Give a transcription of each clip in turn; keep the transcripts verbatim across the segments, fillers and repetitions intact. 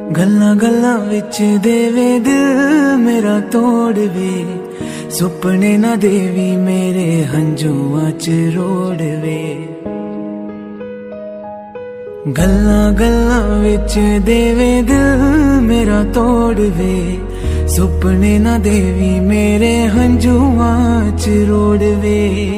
गल्लां गल्लां विच देवे दिल मेरा तोड़वे, सुपने ना देवी मेरे हंजुआं च रोड़वे। गल्लां गल्लां विच देवे दिल मेरा तोड़वे, सुपने ना देवी मेरे हंजुआं च रोड़वे।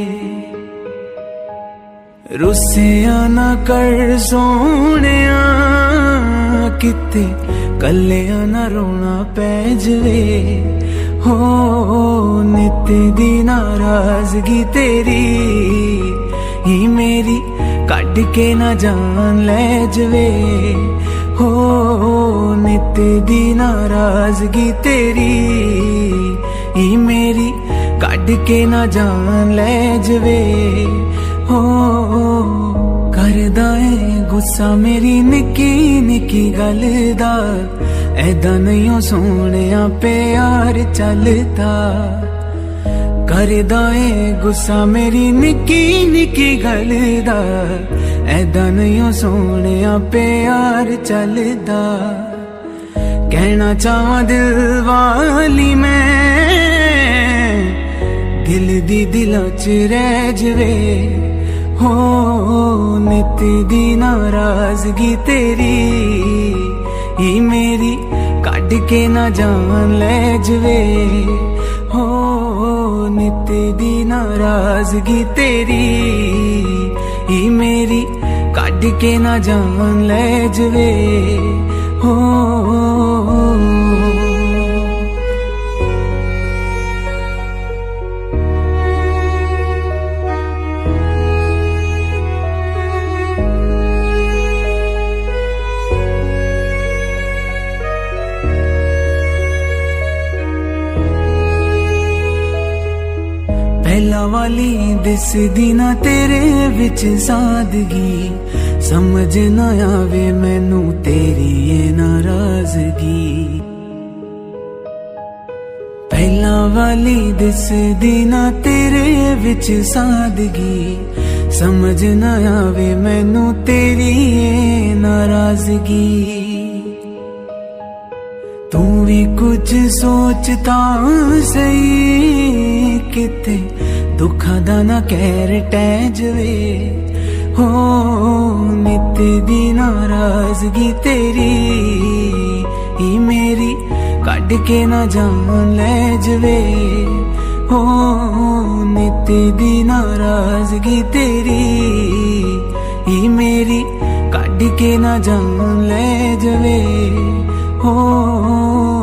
रुसिया ना कर सोहणिया किते कलिया ना रोना पै जवे, हो नित दी नाराजगी तेरी ही मेरी कट के ना जान ले जवे, हो नित दी नाराजगी तेरी ही मेरी कट के ना जान ले जवे। हो करदा है गुस्सा मेरी निकी निकी गल दा, ऐदा नहीं सोहणिया प्यार चलदा। करदा है गुस्सा मेरी निकी निकी गल दा, ऐदा नहीं सोहणिया प्यार चलदा। कहना चाहवां दिल वाली मैं, दिल दी दिलां च रह जवे, हो नित दी नाराजगी तेरी ही मेरी कट के ना जान ले जवे, हो नित दी नाराजगी तेरी ही मेरी कट के ना जान ले जवे, हो। पहला वाली दिसदी ना तेरे विच सादगी, समझ ना आवे मैनू तेरी ये नाराजगी। पहला वाली दिसदी ना तेरे विच सादगी, समझ ना आवे मैनू तेरी ये नाराजगी। तू भी कुछ सोचता सही किते दुखा दा ना कहर टह जवे, हो नित दी नाराजगी तेरी ही मेरी कट के ना जान ले जवे, हो नित दी नाराजगी तेरी ही मेरी कट के ना जान ले जवे, हो।